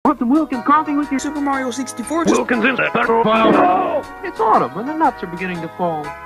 Want some Wilkins coffee with your Super Mario 64? Wilkins in that petrol pile. It's autumn and the nuts are beginning to fall.